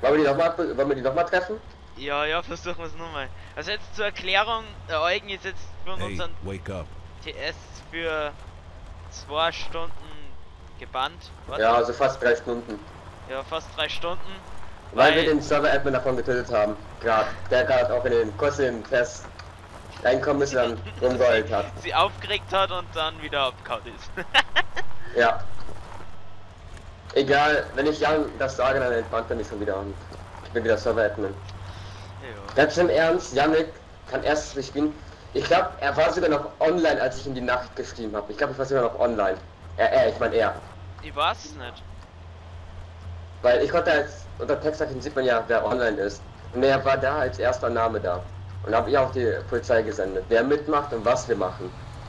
wollen wir die noch mal treffen? Ja, ja, versuchen wir es nochmal. Also jetzt zur Erklärung, der Eugen ist jetzt von Hey, unseren wake up. TS für 2 Stunden gebannt. Warte. Ja, also fast 3 Stunden. Ja, fast 3 Stunden. Weil wir den Server-Admin davon getötet haben. Gerade. Der gerade auch in den kostenlosen Test reinkommen ist und dann rumgeheult hat. Sie aufgeregt hat und dann wieder abgehauen ist. Ja. Egal, wenn ich Jan das sage, dann entspannt er mich schon wieder und ich bin wieder Server-Admin. Ja. Ganz im Ernst, Yannick kann erst nicht spielen. Ich glaube, er war sogar noch online, als ich ihm die Nachricht geschrieben habe. Ich glaube, ich war sogar noch online. Ich meine er. Ich weiß es nicht. Weil ich konnte als unter Textnachrichten sieht man ja, wer online ist. Und er war da als erster Name da. Und habe ich auch die Polizei gesendet, wer mitmacht und was wir machen.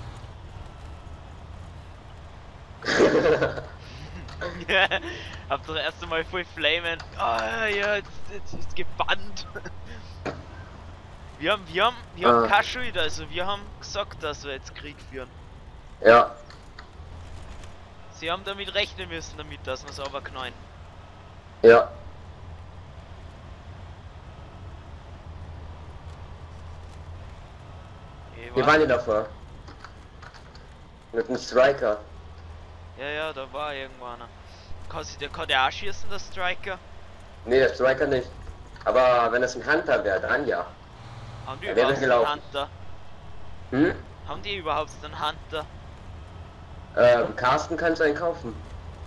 Hab doch erst einmal voll Flamen. Ah ja, jetzt ist gebannt. Wir haben keine Schuld, also wir haben gesagt, dass wir jetzt Krieg führen. Ja. Sie haben damit rechnen müssen, damit dass wir es aber knallen. Ja. Wir waren ja davor. Mit einem Striker. Ja, ja, da war irgendwo einer. Kann der auch schießen, der Striker? Nee, der Striker nicht. Aber wenn es ein Hunter wäre, dann ja. Haben die Er wäre überhaupt einen gelaufen. Hunter? Hm? Haben die überhaupt einen Hunter? Carsten kannst du einen kaufen.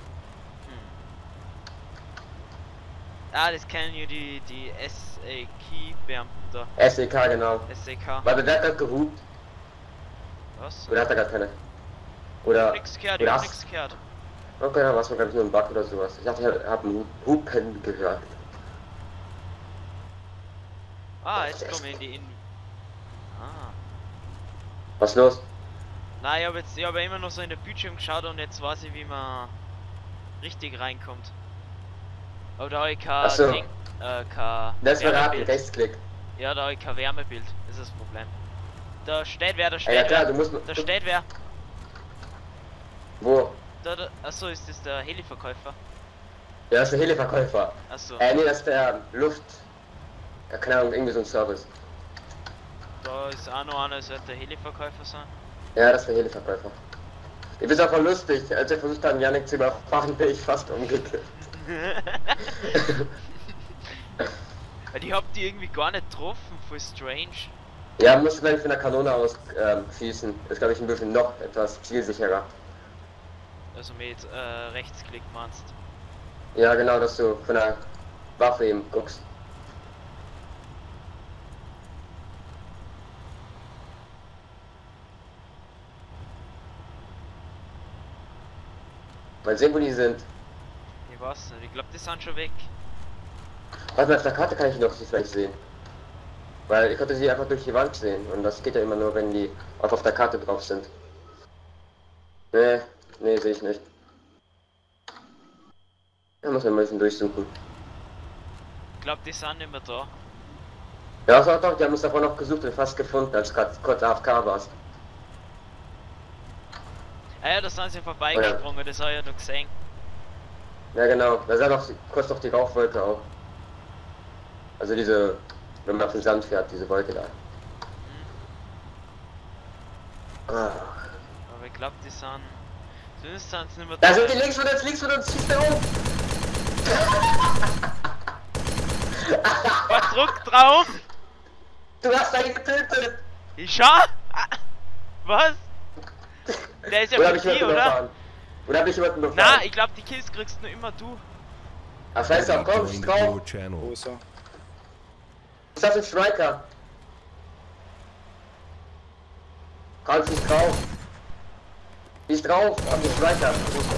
Ah, das kennen ja die SEK-Beamten da. SEK, genau. SEK. Weil der hat gerade gehupt. Was? Oder hat er gar keine? Oder. Nix gehört, oder ich hab hast- nix gehört. Okay, dann war es glaube ich nur ein Bug oder sowas. Ich dachte, ich habe einen Hupen gehört. Ah, jetzt kommen wir in die Ah. Was los? Nein, ich hab immer noch so in den Bildschirm geschaut und jetzt weiß ich, wie man richtig reinkommt. Aber da habe ich kein Ach so. Ding, kein Das war ein Wärmebild. Rechtsklick. Ja, da habe ich kein Wärmebild, das ist das Problem. Da steht wer, da steht Ja klar, wer. du musst. Da steht wer. Wo? Achso, ist das der Heli-Verkäufer? Ja, das ist der Heli-Verkäufer. Achso, Nee, das ist der Luft. Ja, keine Ahnung, irgendwie so ein Service. da ist auch noch einer, das wird der Heli-Verkäufer sein. Ja, das ist der Heli-Verkäufer. Ich finde es auch voll lustig, als wir versucht haben, Yannick zu überfahren, bin ich fast umgekippt. Die habt ihr irgendwie gar nicht getroffen, voll strange. Ja, musst du gleich von der Kanone aus schießen. Ist glaube ich ein bisschen noch etwas zielsicherer. Also mit Rechtsklick meinst. Ja, genau, dass du von der Waffe eben guckst. Mal sehen, wo die sind. Ich weiß nicht, ich glaube die sind schon weg. Warte mal, auf der Karte kann ich noch sie vielleicht sehen. Weil ich konnte sie einfach durch die Wand sehen und das geht ja immer nur, wenn die auch auf der Karte drauf sind. Nee, sehe ich nicht. Da muss man mal ein bisschen durchsuchen. Ich glaube die sind nicht mehr da. Ja, doch, die haben uns davor noch gesucht und fast gefunden, als du gerade kurz AFK warst. Ah ja, da sind sie vorbeigesprungen, das habe ich ja noch gesehen. Ja genau, da sah doch kurz noch die Rauchwolke auch. Also diese, wenn man auf den Sand fährt, diese Wolke da. Ah. Aber ich glaube die sind... Zumindest sind sie nicht mehr Da sind die links von uns, schießt der um! Was Druck drauf? Du hast einen getötet! Ich schau! Ah, was? Der ist ja Oder hab für ich die, jemanden oder? überfahren? Oder hab ich jemanden Na, überfahren? ich glaube die Kills kriegst nur immer du. Ach scheiße, komm, Joined schieß your drauf! Wo channel. ist er? Ist das ein Striker? Kannst nicht drauf! Schieß drauf, auf den Striker!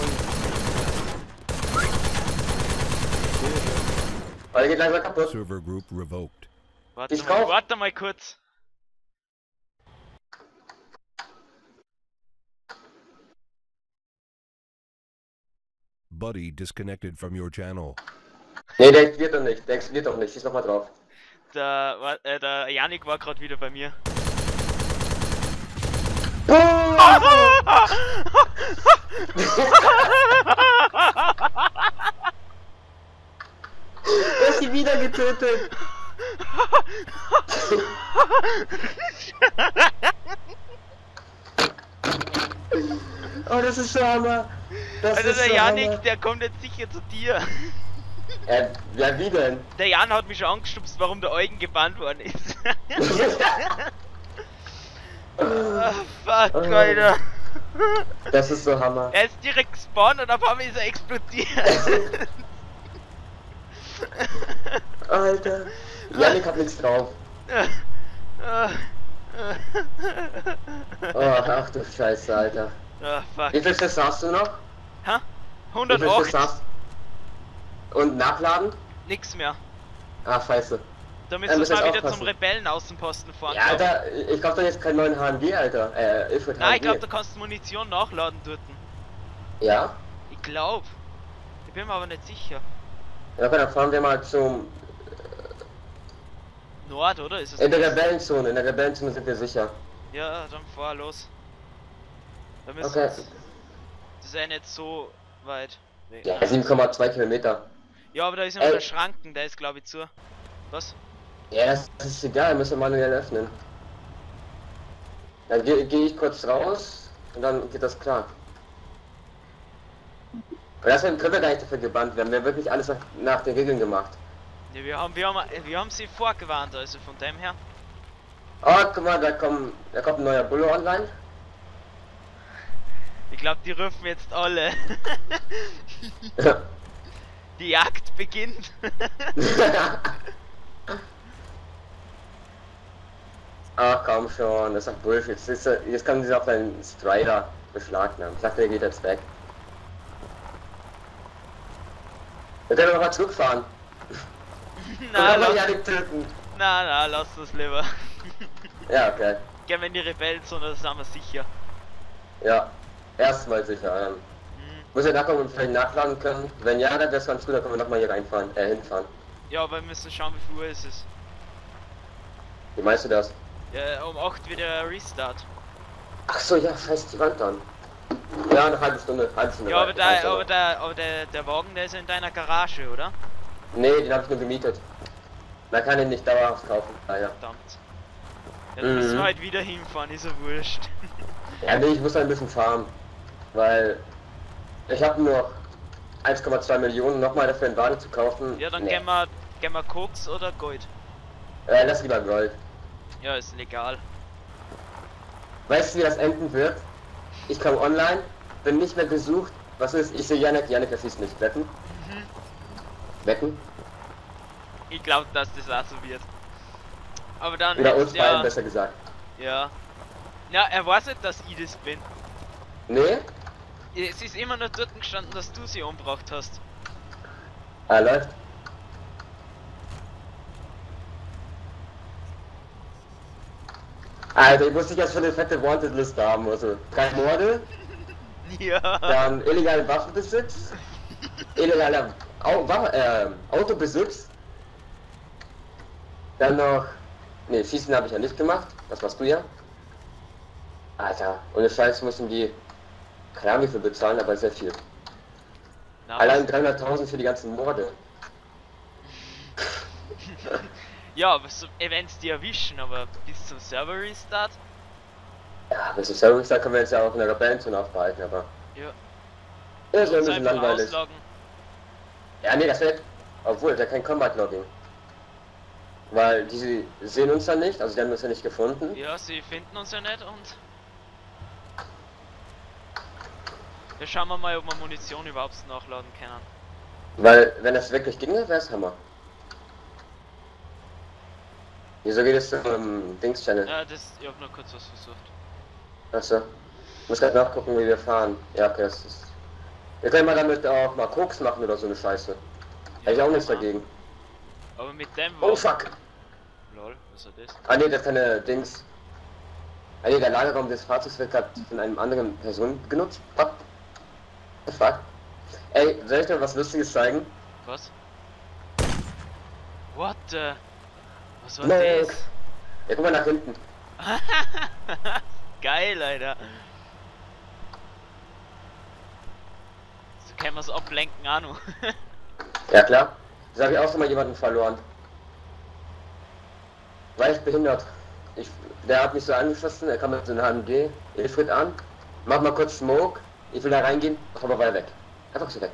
Weil der geht langsam kaputt. Server group revoked. Ich kauf. Warte mal kurz. Buddy disconnected from your channel. Nee, der explodiert doch nicht, der explodiert doch nicht, schieß nochmal drauf. Der Yannick war gerade wieder bei mir. Das sie wieder getötet. Oh, das ist so Hammer. Das Also ist der so Janik, Hammer. der kommt jetzt sicher zu dir. Ja, wie denn? Der Jan hat mich schon angestupst, warum der Eugen gebannt worden ist. Ah, fuck, Oh. Alter. Das ist so Hammer. Er ist direkt gespawnt und auf einmal ist er explodiert. Alter. Janik hat nichts drauf. Oh, ach du Scheiße, Alter. Ah, fuck. Wie viel Schuss hast du noch? Hä? Wie viel Schuss 108? hast du? Und nachladen? Nix mehr. Ah, scheiße. Da müssen wir muss mal jetzt wieder aufpassen. zum Rebellenaußenposten fahren. Ja, Alter, ich glaub doch jetzt keinen neuen HMG, Alter. Ilford Nein, ich HMG. glaube, da kannst du Munition nachladen dort. Ja? Ich glaub. Ich bin mir aber nicht sicher. Ja, okay, dann fahren wir mal zum... Nord, oder? Ist es In der nicht? Rebellenzone. In der Rebellenzone sind wir sicher. Ja, dann fahr los. Da müssen Okay. Das ist ja nicht so weit. Nee. Ja, 7,2 Kilometer. Ja, aber da ist immer Ey. der Schranken, der ist glaube ich zu. Was? Ja, das ist egal, müssen wir manuell öffnen. Dann geh ich kurz raus und dann geht das klar. Und deswegen können wir gar nicht dafür gebannt werden. Wir haben wirklich alles nach den Regeln gemacht. Ja, wir haben sie vorgewarnt, also von dem her. Oh, guck mal, da kommt ein neuer Bulle online. Ich glaube, die rufen jetzt alle. Die Jagd beginnt. Ach komm schon, das ist doch Bullshit. Jetzt kann sie auf deinen Strider beschlagnahmen. Ich dachte, der geht jetzt weg. Wir können noch mal zurückfahren. Na, Dann lass, ja nicht töten. na, lass das lieber. Ja, okay. Gehen wir in die Rebellenzone, das sind wir sicher. Ja, erstmal sicher. Hm. Muss ja nachkommen und vielleicht nachladen können. Wenn ja, dann wäre es ganz gut, dann können wir nochmal hier reinfahren, hinfahren. Ja, aber wir müssen schauen, wie viel Uhr ist es. Wie meinst du das? Ja, um 8 wieder Restart. Ach so, ja, scheiß die Wand an. Ja, eine halbe Stunde. Ja, aber, weiter. der Wagen, der ist in deiner Garage, oder? Nee, den habe ich nur gemietet. Man kann ihn nicht dauerhaft kaufen, leider. Verdammt. Ja, dann müssen Mhm. wir halt wieder hinfahren, ist ja wurscht. Ja, nee, ich muss ein bisschen farmen. Weil ich habe nur 1,2 Millionen nochmal dafür einen Wagen zu kaufen. Ja, dann Nee. gehen wir Koks oder Gold. Lass lieber Gold. Ja, ist legal. Weißt du, wie das enden wird? Ich komme online, bin nicht mehr gesucht. Was ist? Ich sehe Janik erschießt nicht. Wetten? Wetten? Ich glaube, dass das auch so wird. Aber dann Oder hätt's uns beiden, ja... besser gesagt. Ja. Ja, er weiß nicht, dass ich das bin. Nee? Es ist immer nur dort gestanden, dass du sie umgebracht hast. Ah, läuft. Alter, ich muss dich jetzt für eine fette Wanted-Liste haben, also 3 Morde, Ja. dann illegalen Waffenbesitz, illegaler Autobesitz, dann noch, ne, Schießen habe ich ja nicht gemacht, das warst du ja. Alter, ohne Scheiß müssen die, keine Ahnung wie viel bezahlen, aber sehr viel. Na, Allein 300.000 für die ganzen Morde. ja, aber so, wenn es die erwischen, aber bis zum Server Restart? Ja, bis zum Service, da können wir jetzt ja auch in der Rebellenzone aufbehalten, aber... Ja. Ja, ist ein Uns bisschen einfach langweilig. ausloggen. Ja, nee, das wird... Obwohl, da kein Combat-Logging. Weil die sehen uns ja nicht, also die haben uns ja nicht gefunden. Ja, sie finden uns ja nicht und... Ja, schauen wir mal, ob wir Munition überhaupt nachladen können. Weil, wenn das wirklich ginge, wäre es Hammer. Wieso geht es zum Dings-Channel? Ja, ich hab nur kurz was versucht. Achso. Muss gerade nachgucken, wie wir fahren. Ja, okay, das ist... Wir können mal damit auch mal Koks machen oder so eine Scheiße. Hätte ich auch nichts dagegen. Aber mit dem Oh, fuck! Lol, was ist das? Ah, nee, das ist keine Dings... Ah, nee, der Lagerraum des Fahrzeugs wird gerade von einem anderen Person genutzt. What the fuck? Ey, soll ich dir was Lustiges zeigen? Was? What the... Was war Look. das? Ja, guck mal nach hinten. Geil, Alter. So können wir es ablenken, Anu. Ja, klar. Da habe ich auch schon mal jemanden verloren. War ich behindert. Der hat mich so angeschossen, er kam mit so einem HMG, Ilfried an, mach mal kurz Smoke, ich will da reingehen, aber war er weg. Einfach so weg.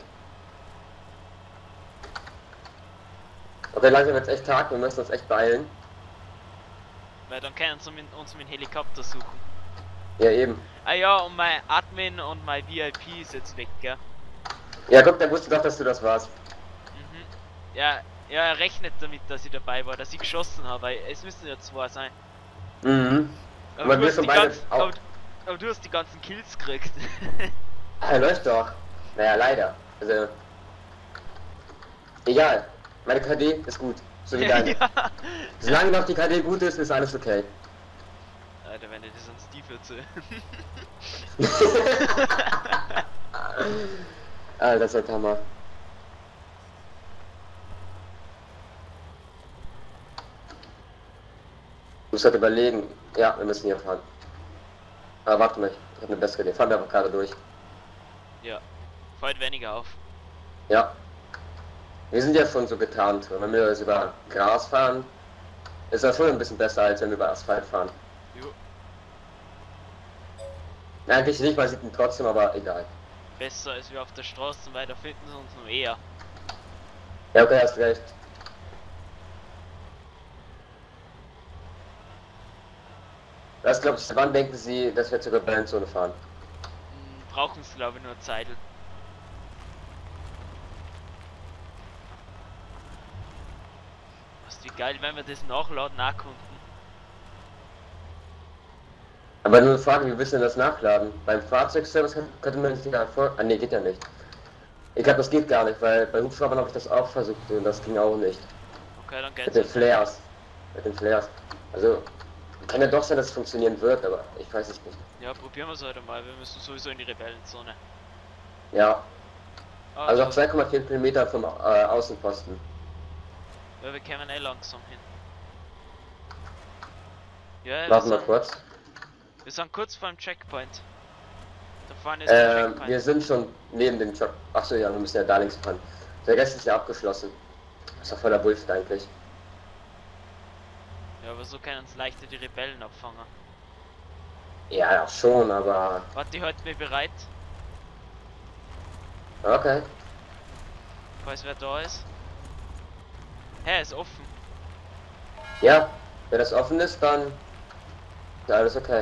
Okay, langsam wird's echt Tag, wir müssen uns echt beeilen. Weil dann können sie uns mit dem Helikopter suchen. Ja, eben. Ah ja, und mein Admin und mein VIP ist jetzt weg, gell? Ja, guck, der wusste doch, dass du das warst. Mhm. Ja, er rechnet damit, dass ich dabei war, dass ich geschossen habe, weil es müssen ja 2 sein. Mhm. Aber, Man du will hast, schon die beide ganzen, auch. aber du hast die ganzen Kills gekriegt. Ah, läuft doch. Naja, leider. Also. Egal. Meine KD ist gut. So wie deine. Ja. Solange noch die KD gut ist, ist alles okay. Alter, wenn du das an Steve erzählst. Alter, das ist Hammer. Du musst halt überlegen. Ja, wir müssen hier fahren. Aber warte mal, ich habe eine bessere Idee. Fahren wir einfach gerade durch. Ja, fällt weniger auf. Ja. Wir sind ja schon so getarnt. Wenn wir jetzt über Gras fahren, ist das schon ein bisschen besser, als wenn wir über Asphalt fahren. Jo. Eigentlich nicht, man sieht ihn trotzdem, aber egal. Besser als wir auf der Straße, weil da finden sie uns nur eher. Ja, okay, hast recht. Was glaubst du, wann denken Sie, dass wir zur Rebellenzone fahren? Brauchen sie glaube ich nur Zeit. Was wie geil, wenn wir das nachladen auch konnten. Aber nur eine Frage, wie willst du denn das nachladen? Beim Fahrzeugservice könnte man nicht vor... Ah ne, geht ja nicht. Ich glaube, das geht gar nicht, weil bei Hubschraubern habe ich das auch versucht und das ging auch nicht. Okay, dann geht's. Mit den Flares. Mit den Flares. Also, kann ja doch sein, dass es funktionieren wird, aber ich weiß es nicht. Ja, probieren wir es heute mal. Wir müssen sowieso in die Rebellenzone. Ja, also Also, auf 2,4 Kilometer vom Außenposten. ja, wir kämen langsam hin. Ja, Warten wir kurz. wir sind kurz vor dem Checkpoint. Da vorne ist der Checkpoint. Wir sind schon neben dem Job. Achso, ja, wir müssen ja da links fahren. Der Rest ist ja abgeschlossen. Ist doch voller Bullshit eigentlich. Ja, aber so können uns leichter die Rebellen abfangen. Ja, ja, schon, aber... Warte, die halten mich bereit, Okay. falls wer da ist. Hä, ist offen. Ja, wenn das offen ist, dann... ist alles okay.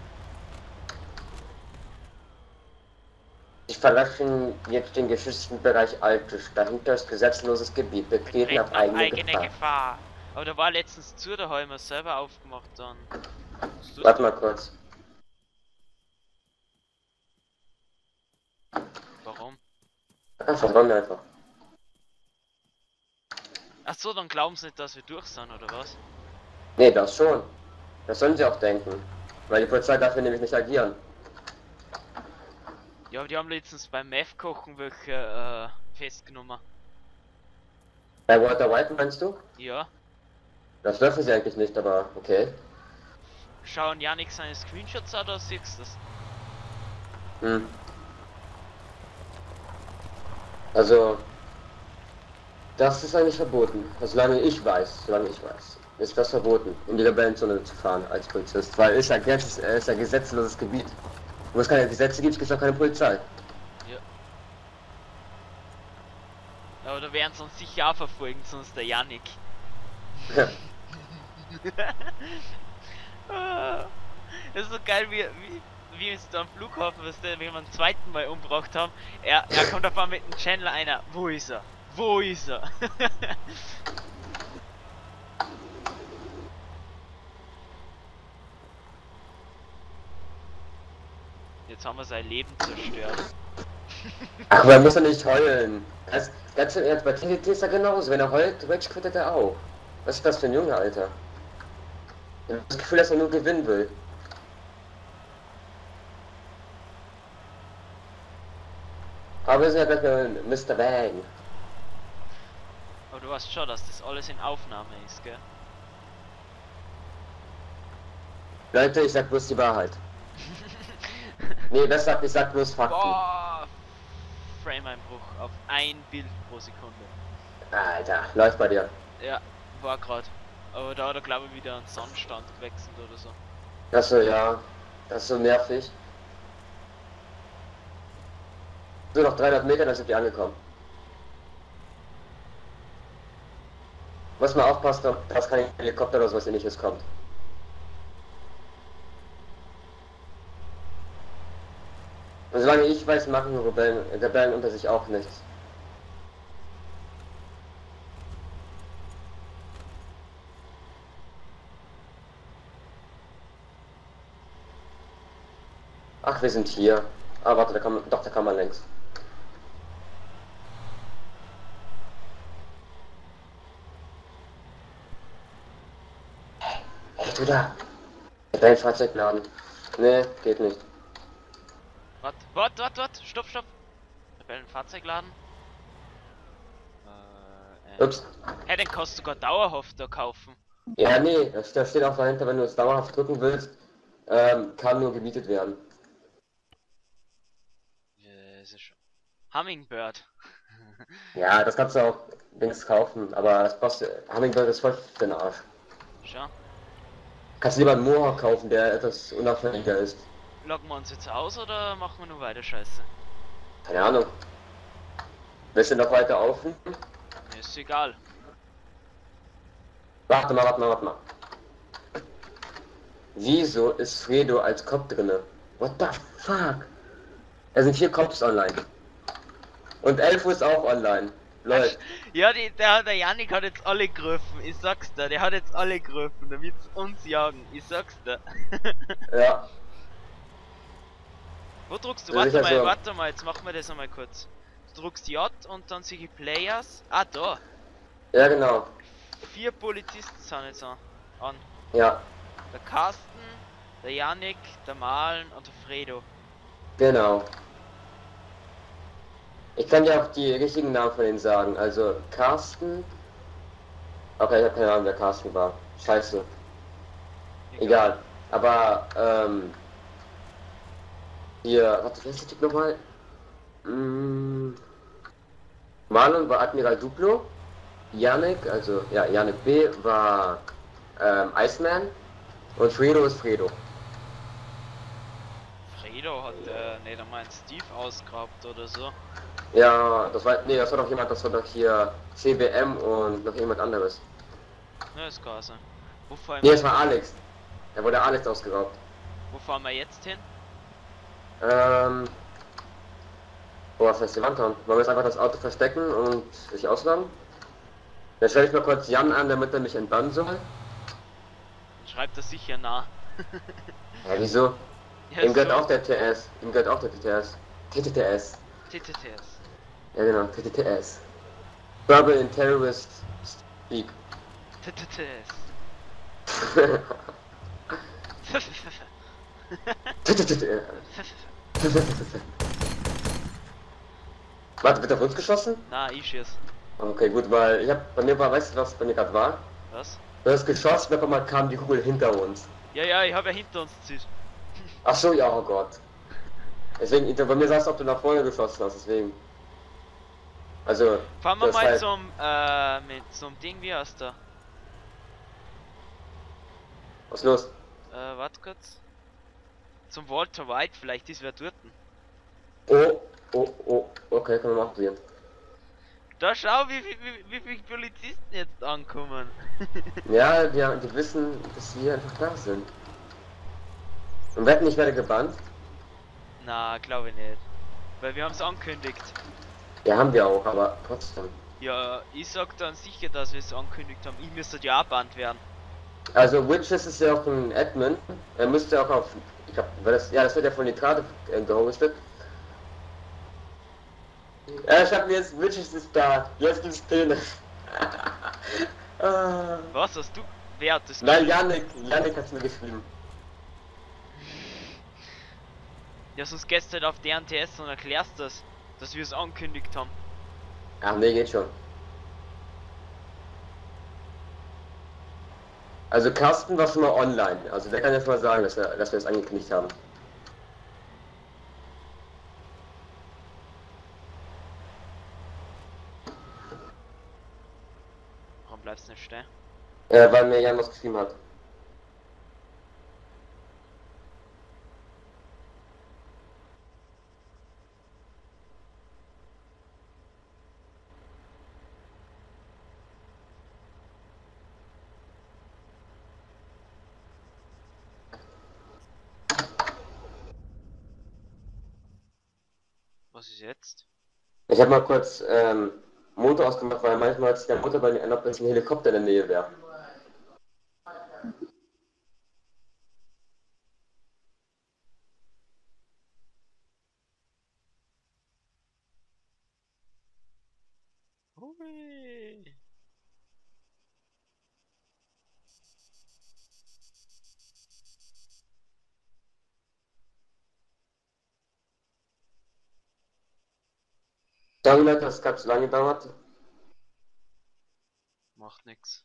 Sie verlassen jetzt den geschützten Bereich Altisch. Dahinter ist gesetzloses Gebiet. Betreten auf eigene Gefahr. Aber da war letztens zu, da haben wir selber aufgemacht dann. Warte mal kurz. Warum? Ja, vertrauen wir einfach. Ach so, dann glauben sie nicht, dass wir durch sind, oder was? Nee, das schon. Das sollen sie auch denken. Weil die Polizei dafür nämlich nicht agieren. Ja, aber die haben letztens beim Meth kochen welche festgenommen. Bei Walter White meinst du? Ja. Das dürfen sie eigentlich nicht, aber okay. Schauen Janik seine Screenshots an, oder siehst du das? Hm. Also, das ist eigentlich verboten. Solange ich weiß, ist das verboten, in die Rebellenzone zu fahren als Polizist. Weil ist ja gesetzloses Gebiet. Wo es keine Gesetze gibt, gibt es auch keine Polizei. Ja. Aber da werden sie uns sicher auch verfolgen, sonst der Janik. Ja. Das ist so geil, wie uns da am Flughafen, was wir beim zweiten Mal umgebracht haben. Er kommt auf einmal mit dem Channel einer. Wo ist er? Wo ist er? Jetzt haben wir sein Leben zerstört. Ach, man muss ja nicht heulen. Ganz im Ernst, bei TNT ist er genauso. Wenn er heult, Rage quittet er auch. Was ist das für ein Junge, Alter? Ich habe das Gefühl, dass er nur gewinnen will. Aber wir sind ja gleich bei Mr. Bang. Aber du weißt schon, dass das alles in Aufnahme ist, gell? Leute, ich sag bloß die Wahrheit. Nee, das sagt, ich sag bloß Fakten. Boah! Frame-Einbruch auf ein Bild pro Sekunde. Alter, läuft bei dir. Ja, war grad. Aber da hat er glaube ich wieder einen Sandstand gewechselt oder so. Achso, ja. Das ist so nervig. So, noch 300 Meter, dann sind wir angekommen. Muss mal aufpassen, ob das kein Helikopter oder sowas ähnliches kommt. Und solange ich weiß, machen Rebellen unter sich auch nichts. Ach, wir sind hier. Ah, warte, da kann man längs. Hey, du da! Dein Fahrzeug laden. Nee, geht nicht. Wart, stopp. Rebellenfahrzeug laden. Ups. Hey, den kannst du sogar dauerhaft da kaufen. Ja, nee, da steht auch dahinter, wenn du es dauerhaft drücken willst, kann nur gemietet werden. Das ist schon. Hummingbird. Ja, das kannst du auch links kaufen, aber das kostet. Hummingbird ist voll für den Arsch. Schau. Kannst du lieber einen Mohawk kaufen, der etwas unauffälliger ist. Loggen wir uns jetzt aus oder machen wir nur weiter Scheiße? Keine Ahnung. Willst du noch weiter aufnehmen? Mir ist egal. Warte mal. Wieso ist Fredo als Cop drinne? What the fuck? Da sind 4 Cops online. Und Elfo ist auch online. Leute. Ja, der Yannick hat jetzt alle gegriffen, ich sag's dir, der hat jetzt alle gegriffen, damit sie uns jagen, ich sag's dir. Ja. Wo drückst du? Das ist ja so. Warte mal, jetzt machen wir das einmal kurz. Du drückst J und dann sieh ich Players. Ah, da. Ja, genau. 4 Polizisten sind jetzt an. Ja, Der Carsten, der Yannick, der Malen und der Fredo. genau. Ich kann dir auch die richtigen Namen von denen sagen. Also Carsten. Okay, ich habe keine Ahnung, wer Carsten war. Scheiße. Egal. Aber hier, warte, wer ist der Typ nochmal? Marlon war Admiral Duplo. Yannick, also ja, Yannick B. war Iceman. Und Fredo ist Fredo. Fredo hat, ne, der meint Steve ausgeraubt oder so. Ja, das war doch jemand, das war doch hier CBM und noch jemand anderes. Ne, ist gar so. Wo fahren Nee, wir, es war Alex. Da wurde Alex ausgeraubt. wo fahren wir jetzt hin? Was heißt die Wand haben? Wollen wir jetzt einfach das Auto verstecken und sich ausladen? Dann stelle ich mal kurz Jan an, damit er mich entbannen soll. Schreibt das sicher nach. Ja, wieso? Ja, Ihm gehört so. auch der TS. Ihm gehört auch der TTS. TTTS. TTTS. Ja genau, TTTS. Trouble in Terrorist Speak. TTTS. Warte, wird auf uns geschossen? Na, ich schieß. Okay, gut, weil bei mir war, weißt du, was bei mir gerade war? Was? Du hast geschossen, auf einmal kam die Kugel hinter uns. Ja, ich habe ja hinter uns zieht. Ach so, ja, oh Gott. Deswegen, bei mir sah es, ob du nach vorne geschossen hast, deswegen. Also, Fahren wir das mal heißt- zum Ding, wie heißt der? Was ist los? Warte kurz. Zum Walter White, vielleicht ist wer dort. Oh, okay, können wir mal probieren. Da schau, wie viele Polizisten jetzt ankommen. Ja, die wissen, dass wir einfach da sind. Und wetten, ich werde gebannt? Na, glaube ich nicht. Weil wir haben es angekündigt. Ja, haben wir auch, aber trotzdem. Ja, ich sag dann sicher, dass wir es angekündigt haben. Ich müsste ja auch bannt werden. Also Witches ist ja auch ein Admin. Er müsste auch auf. Ich glaube, das wird ja von Nitrate gehostet. Ja, ich hab mir jetzt Witches ist da. Jetzt gibt's Pillen. Was hast du? Wer hat das Nein, geschrieben? Yannick hat's mir geschrieben. Ja, sonst gehst du halt auf deren TS und erklärst das, dass wir es angekündigt haben. Ach nee, geht schon. Also Carsten war schon mal online. Also der kann ja schon mal sagen, dass wir es angekündigt haben. verstehe. Weil mir Jan was geschrieben hat. Was ist jetzt? Ich habe mal kurz Motor ausgemacht, weil manchmal hat sich der Motor bei mir ändert, wenn ein Helikopter in der Nähe wäre. Hui. Sorry Leute, dass es gerade zu lange gedauert. Macht nix.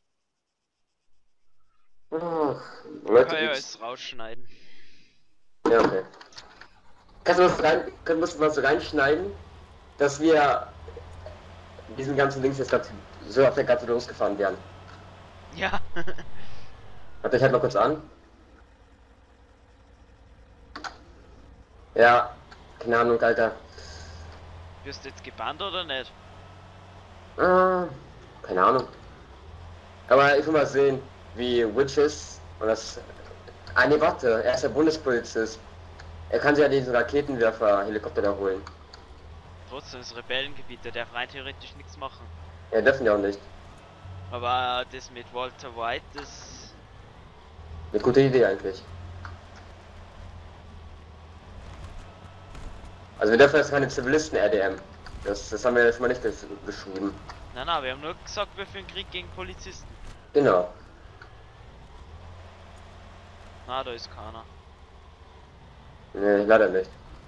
Ach, Leute, Kann ja gibt's. alles rausschneiden. Ja, okay. Kannst du was reinschneiden, dass wir diesen ganzen Links jetzt grad so auf der Karte losgefahren werden? Ja. Warte, ich halt mal kurz an. Ja, keine Ahnung, Alter. Wirst du jetzt gebannt oder nicht? Keine Ahnung. Aber ich will mal sehen, wie Witches und das. Ah ne, warte, er ist der Bundespolizist. Er kann sich ja diesen Raketenwerfer-Helikopter da holen. Trotzdem ist Rebellengebiet, der darf rein theoretisch nichts machen. Ja, dürfen ja auch nicht. Aber das mit Walter White, das... Eine gute Idee eigentlich. Also wir dürfen jetzt keine Zivilisten RDM. Das haben wir jetzt mal nicht beschrieben. Nein, wir haben nur gesagt, wir führen Krieg gegen Polizisten. Genau. Na, da ist keiner. Nee, leider nicht.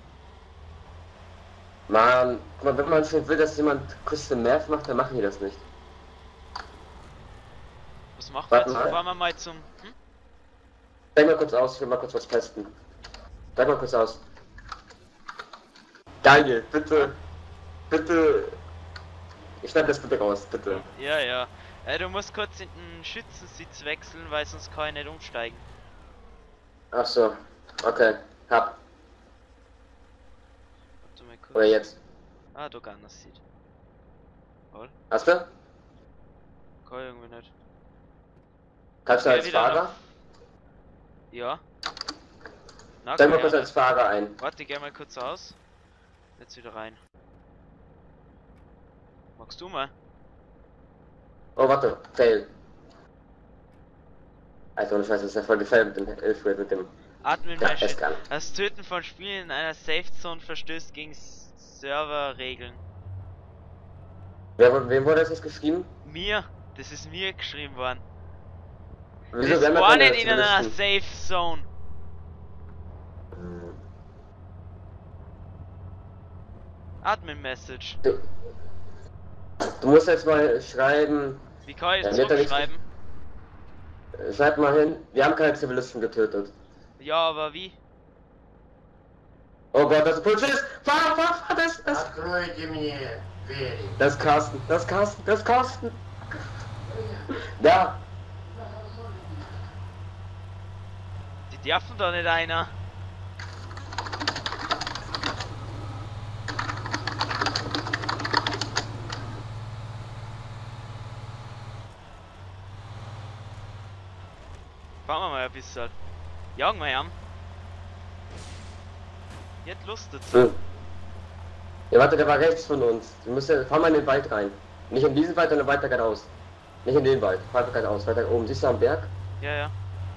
Man, guck mal, wenn man schon will, dass jemand Crystal Meth macht, dann machen die das nicht. Was machen wir Warte jetzt? mal. Fahren wir mal zum... Steig mal kurz aus, ich will mal kurz was testen. Steig mal kurz aus. Daniel, bitte. Bitte. Ich schneide das bitte raus, bitte. Ja. Du musst kurz in den Schützensitz wechseln, weil sonst kann ich nicht umsteigen. Ach so. Okay. Hab. Warte mal kurz. Oder jetzt. Ah, da kann das sieht. Voll. Hast du? Kann ich irgendwie nicht. Kannst du Ja, als wieder Fahrer? Ja. Na, Steig mal kann kurz ich als Fahrer ein. nicht. Warte, ich geh mal kurz aus. Jetzt wieder rein. Magst du mal? Oh, warte. Fail. Alter, ohne Scheiße, das ist ja voll gefällt mit dem Elfred, mit dem... Atmen Ja, mein es kann. Das Töten von Spielen in einer Safe Zone verstößt gegen Serverregeln. Wem wurde das jetzt geschrieben? Mir? Das ist mir geschrieben worden. Wieso Wir werden da spawnen keine in einer Zivilisten? Safe Zone. Admin Message. Du musst jetzt mal schreiben... Wie kann ich Ja, wird er nicht- zurückschreiben? Schreib mal hin, wir haben keine Zivilisten getötet. Ja, aber wie? Oh Gott, das ist ein Polizist! Fahr, das... Откройте мне двери. Das ist Carsten, das ist Carsten, das ist Carsten! Da! Die dürfen doch nicht einer. Fahren wir mal ein bisschen. Jagen wir an. Jetzt lustet Hm. Ja, warte, der war rechts von uns. Fahr mal in den Wald rein. Nicht in diesen Wald, sondern weiter geradeaus. Nicht in den Wald, fahr geradeaus, weiter oben. Siehst du am Berg? Ja.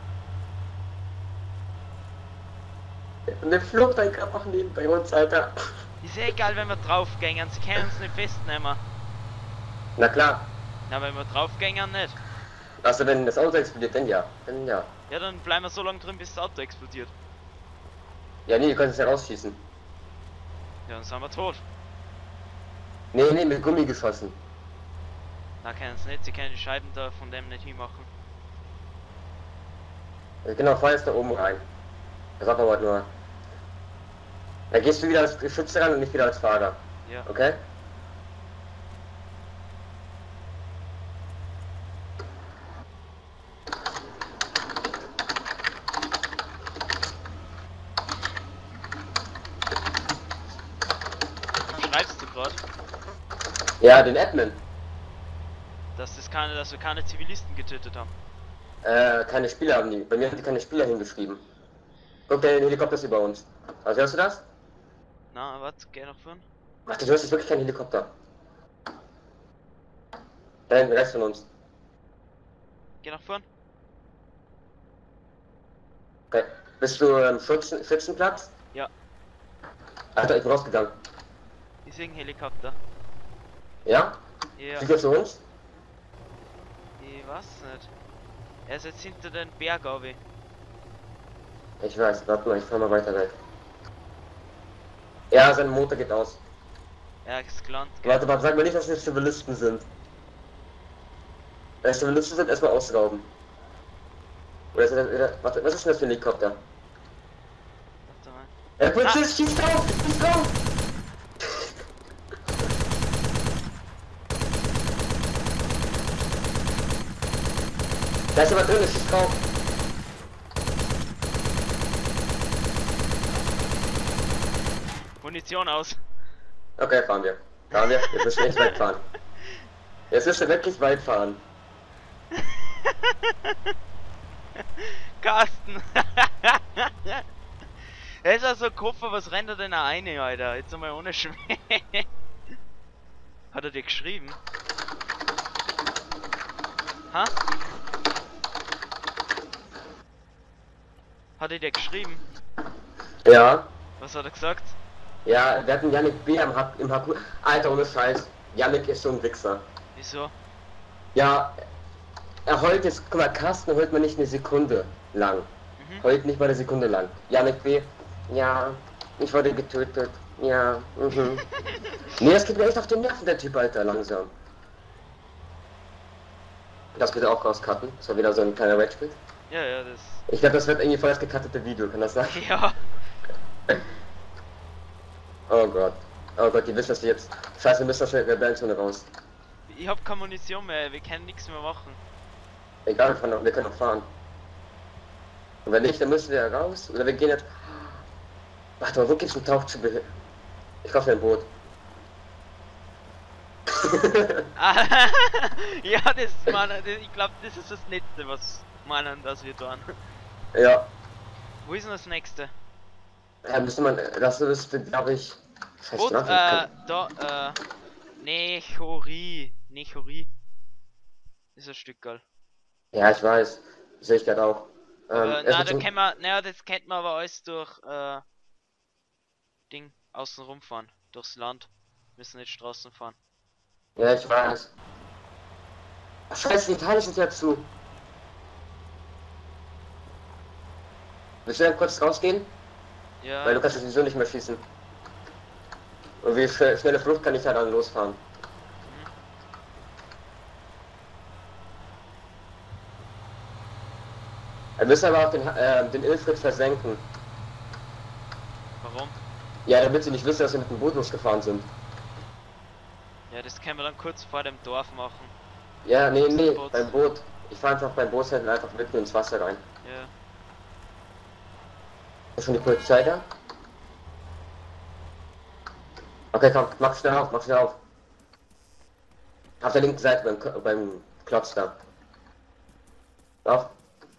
Und der flog dann gerade noch neben bei uns, Alter. Ist ja egal, wenn wir draufgängern. Sie können uns nicht festnehmen. Na klar. Na, wenn wir draufgängern nicht. Also wenn das Auto explodiert, dann ja. Dann ja. Ja, dann bleiben wir so lange drin, bis das Auto explodiert. Ja, nee, die können es ja rausschießen. Ja, dann sind wir tot. Nee, mit Gummi geschossen. Na, können sie nicht. Sie können die Scheiben da von dem nicht hinmachen. Genau, fahr jetzt da oben rein. Das sagt man heute nur. Da gehst du wieder als Schütze ran und nicht wieder als Fahrer. Ja. Okay? Ja, den Admin. Dass wir keine Zivilisten getötet haben. Keine Spieler haben die. Bei mir haben die keine Spieler hingeschrieben. Guck, der Helikopter ist über uns. Also hörst du das? Na, warte, geh noch vorn. Ach, du hörst jetzt wirklich keinen Helikopter. Da hinten rechts von uns. Geh nach vorn. Okay. Bist du am Schützenplatz? Ja. Alter, ich bin rausgegangen. Ich sehe einen Helikopter. Ja? Ja. Fliegt er zu uns? Ich weiß nicht. Er ist jetzt hinter den Berg, Abi. Ich weiß, warte mal, ich fahr mal weiter weg. Ja, sein Motor geht aus. Er ist gelandet. Warte, sag mal nicht, dass wir Zivilisten sind. Wenn es Zivilisten sind, erstmal ausrauben. Oder ist das, warte, was ist denn das für ein Helikopter? Warte mal. Der Polizist, schieß drauf! Schieß drauf! Da ist jemand drin, schieß drauf! Munition aus. Okay, fahren wir. Fahren wir, jetzt müssen wir echt weit fahren. Jetzt müssen wir wirklich weit fahren. Carsten! Er ist also ein Koffer, was rennt er denn da eine, Alter? Jetzt einmal ohne Schmäh. Hat er dir geschrieben? Ha? Hat er dir geschrieben? Ja. Was hat er gesagt? Ja, wir hatten Yannick B im HQ. Alter, ohne Scheiß. Yannick ist so ein Wichser. Wieso? Ja, er heult jetzt, guck mal, Carsten heult man nicht eine Sekunde lang. Heult nicht mal eine Sekunde lang. Yannick B, ja, ich wurde getötet. Ja, Nee, das geht mir echt auf den Nerven, der Typ, Alter, langsam. Das bitte auch rauscutten. Das war wieder so ein kleiner Rage-Quit. Ja, ja, das... Ich glaube, das wird irgendwie voll das gecuttete Video, kann das sein? Ja. Oh Gott. Oh Gott, die wissen, dass wir jetzt... Scheiße, wir müssen aus der Rebellenzone raus. Ich hab keine Munition mehr, wir können nichts mehr machen. Egal, wir können noch fahren. Und wenn nicht, dann müssen wir raus. Oder wir gehen jetzt... Warte mal, wo gibt's einen Tauchschub? Ich kaufe mir ein Boot. Ja, das meinen, ich glaube, das ist das Letzte, was meinen, dass wir tun. Ja. Wo ist denn das nächste? Ja, müsste man... Das ist, glaube ich... Gut, da, Nechori. Ist ein Stückerl. Ja, ich weiß. Sehe ich gerade auch. Na, da können wir, naja, das kennt man aber alles durch, Ding, außen rumfahren. Durchs Land. Müssen nicht Straßen fahren. Ja, ich weiß. Ach, scheiße, die Teile sind ja zu. Willst du dann kurz rausgehen? Ja. Weil du kannst sowieso nicht mehr schießen. Und wie schnelle Flucht kann ich ja dann losfahren. Wir müssen aber auch den Ilfrid versenken. Warum? Ja, damit sie nicht wissen, dass wir mit dem Boot losgefahren sind. Ja, das können wir dann kurz vor dem Dorf machen. Ja, nee, beim Boot. Ich fahre einfach beim Bootshändler einfach mitten ins Wasser rein. Ja. Ist schon die Polizei da? Okay, komm, mach schnell auf, mach schnell auf. Auf der linken Seite beim Klotz da. Auf.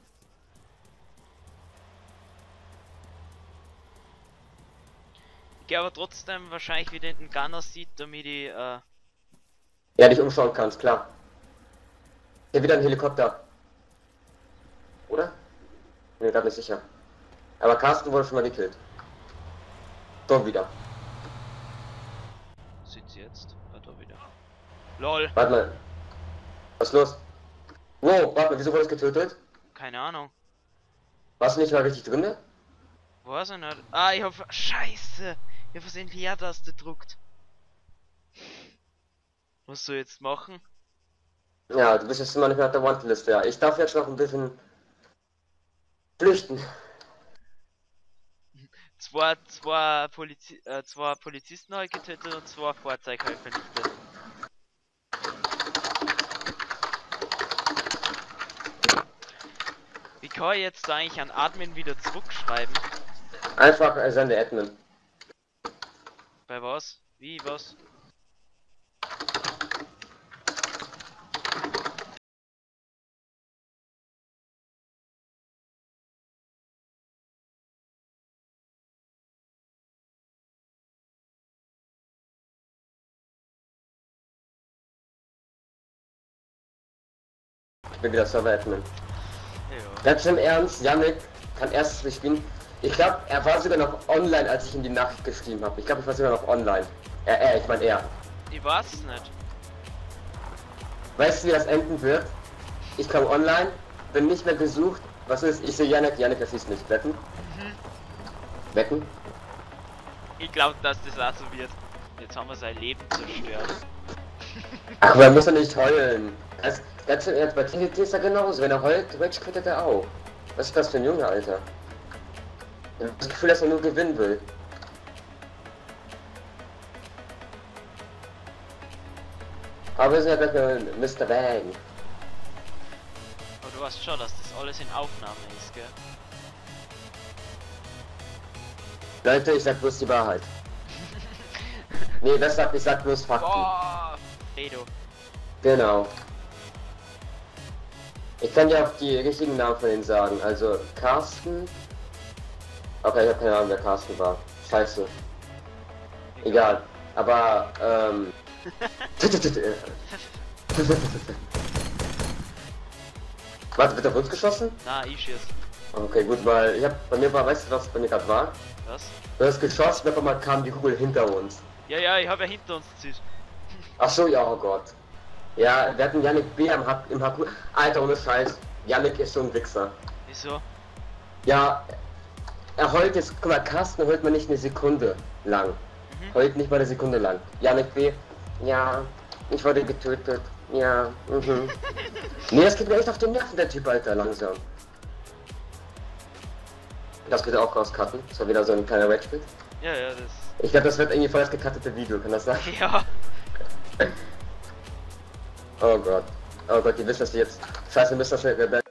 Ich gehe aber trotzdem wahrscheinlich wieder in den Gunner sieht, damit ich, Ja, dich umschauen kannst, klar. Hier wieder ein Helikopter. Oder? Nee, gerade nicht sicher. Aber Carsten wurde schon mal gekillt. Doch wieder. sind sie jetzt? Ah, da wieder. LOL! Warte mal. Was ist los? Wow, warte mal, wieso wurde es getötet? Keine Ahnung. Warst du nicht mal richtig drin? Weiß ich nicht. Ah, ich hab... Scheiße! Ich hab versehentlich Ja-Taste gedruckt. Was soll ich jetzt machen? Ja, du bist jetzt immer nicht mehr auf der Wanted-Liste, ja. Ich darf jetzt noch ein bisschen flüchten. Zwei Polizisten habe ich getötet und 2 Fahrzeuge habe ich vernichtet. Wie kann ich jetzt eigentlich an Admin wieder zurückschreiben? Einfach sende Admin. Bei was? Wie, was? Ich bin wieder Server-Admin. Ja. Ganz im Ernst, Yannick kann erst nicht spielen. Ich glaube, er war sogar noch online, als ich ihm die Nachricht geschrieben habe. Ich glaube, ich war sogar noch online. Ich meine er. Ich weiß es nicht. Weißt du, wie das enden wird? Ich komme online, bin nicht mehr gesucht. Was ist? Ich sehe Yannick, Yannick erschießt mich. Wetten? Wetten? Ich glaube, dass das auch so wird. Jetzt haben wir sein Leben zerstört. Ach, man muss doch nicht heulen. Ganz im Ernst, bei TNT ist er genauso. Wenn er heult, Rage quittet er auch. Was ist das für ein Junge, Alter? Ich hab das Gefühl, dass er nur gewinnen will. Aber wir sind ja gleich mit Mr. Bang. Aber du weißt schon, dass das alles in Aufnahme ist, gell? Leute, ich sag bloß die Wahrheit. Nee, das sagt, ich sag bloß Fakten. Boah! Redo. Genau. Ich kann dir auch die richtigen Namen von denen sagen. Also, Carsten. Okay, ich hab keine Ahnung, wer Carsten war. Scheiße. Egal. Aber, Warte, wird auf uns geschossen? Na, ich schieß. Okay, gut, weil bei mir war, weißt du, was bei mir gerade war? Was? Du hast geschossen, auf einmal kam die Kugel hinter uns. Ja, ich habe ja hinter uns gezieht. Ach so, ja, oh Gott. Ja, wir hatten Yannick B im HQ. Alter, ohne Scheiß. Yannick ist so ein Wichser. Wieso? Ja, er heult jetzt, guck mal, Carsten heult man nicht eine Sekunde lang. Heult nicht mal eine Sekunde lang. Yannick B, ja, ich wurde getötet. Ja, Nee, das geht mir echt auf den Nerven, der Typ, Alter, langsam. Das bitte auch rauscutten. Das war wieder so ein kleiner Rage-Bit. Ja, das... Ich glaube, das wird irgendwie voll das gecuttete Video, kann das sein? Ja. Oh Gott. Oh Gott, die wissen, dass die jetzt... Scheiße, müssen das schnell rebellen.